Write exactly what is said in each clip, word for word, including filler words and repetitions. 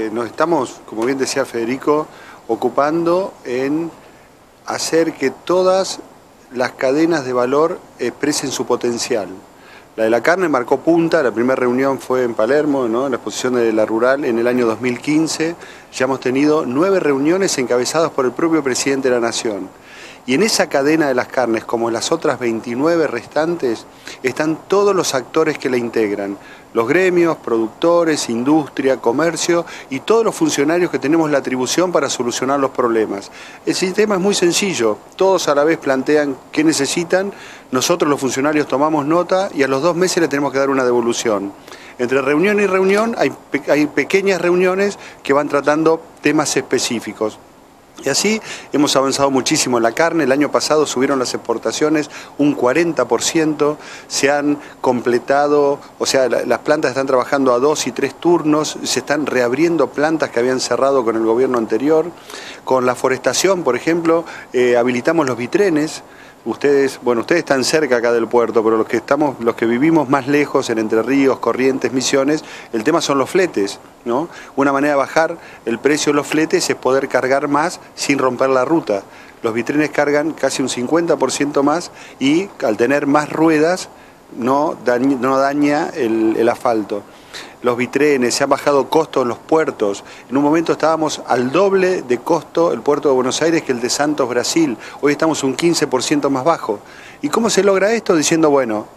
eh, nos estamos, como bien decía Federico, ocupando en hacer que todas las cadenas de valor expresen su potencial. La de la carne marcó punta, la primera reunión fue en Palermo, ¿no?, en la exposición de la Rural en el año dos mil quince. Ya hemos tenido nueve reuniones encabezadas por el propio presidente de la Nación. Y en esa cadena de las carnes, como en las otras veintinueve restantes, están todos los actores que la integran. Los gremios, productores, industria, comercio y todos los funcionarios que tenemos la atribución para solucionar los problemas. El sistema es muy sencillo, todos a la vez plantean qué necesitan, nosotros los funcionarios tomamos nota y a los dos meses le tenemos que dar una devolución. Entre reunión y reunión hay, hay pequeñas reuniones que van tratando temas específicos. Y así hemos avanzado muchísimo en la carne. El año pasado subieron las exportaciones un cuarenta por ciento, se han completado, o sea, la, las plantas están trabajando a dos y tres turnos, se están reabriendo plantas que habían cerrado con el gobierno anterior. Con la forestación, por ejemplo, eh, habilitamos los bitrenes. Ustedes, bueno, ustedes están cerca acá del puerto, pero los que estamos, los que vivimos más lejos, en Entre Ríos, Corrientes, Misiones, el tema son los fletes, ¿no? Una manera de bajar el precio de los fletes es poder cargar más sin romper la ruta. Los bitrenes cargan casi un cincuenta por ciento más y al tener más ruedas no daña, no daña el, el asfalto. Los bitrenes, se han bajado costos en los puertos. En un momento estábamos al doble de costo el puerto de Buenos Aires que el de Santos, Brasil. Hoy estamos un quince por ciento más bajo. ¿Y cómo se logra esto? Diciendo, bueno,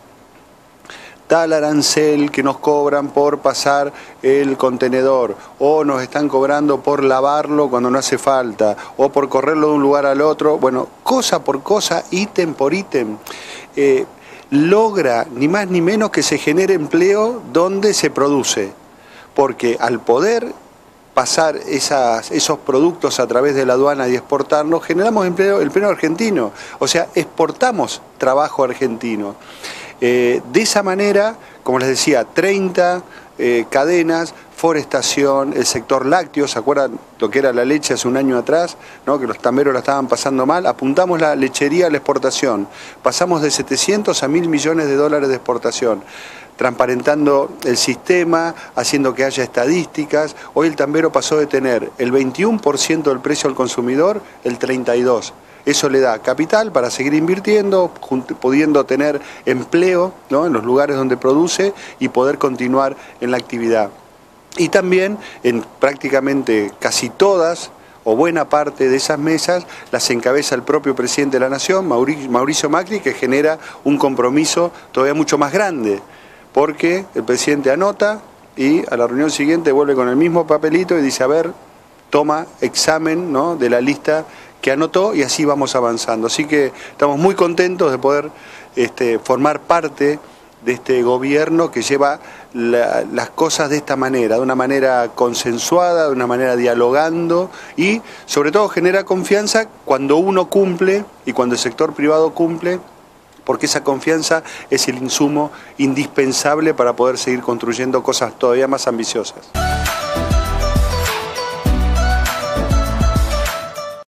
tal arancel que nos cobran por pasar el contenedor, o nos están cobrando por lavarlo cuando no hace falta, o por correrlo de un lugar al otro. Bueno, cosa por cosa, ítem por ítem. Eh, logra ni más ni menos que se genere empleo donde se produce, porque al poder pasar esas, esos productos a través de la aduana y exportarlos, generamos empleo, empleo argentino, o sea, exportamos trabajo argentino. Eh, de esa manera, como les decía, treinta eh, cadenas, forestación, el sector lácteo, ¿se acuerdan lo que era la leche hace un año atrás, ¿no?, que los tamberos la estaban pasando mal? Apuntamos la lechería a la exportación, pasamos de setecientos a mil millones de dólares de exportación, transparentando el sistema, haciendo que haya estadísticas. Hoy el tambero pasó de tener el veintiuno por ciento del precio al consumidor, el treinta y dos por ciento. Eso le da capital para seguir invirtiendo, pudiendo tener empleo, ¿no?, en los lugares donde produce y poder continuar en la actividad. Y también en prácticamente casi todas o buena parte de esas mesas las encabeza el propio presidente de la Nación, Mauricio Macri, que genera un compromiso todavía mucho más grande, porque el presidente anota y a la reunión siguiente vuelve con el mismo papelito y dice, a ver, toma examen, ¿no?, de la lista que anotó, y así vamos avanzando. Así que estamos muy contentos de poder este, formar parte de este gobierno que lleva la, las cosas de esta manera, de una manera consensuada, de una manera dialogando, y sobre todo genera confianza cuando uno cumple y cuando el sector privado cumple, porque esa confianza es el insumo indispensable para poder seguir construyendo cosas todavía más ambiciosas.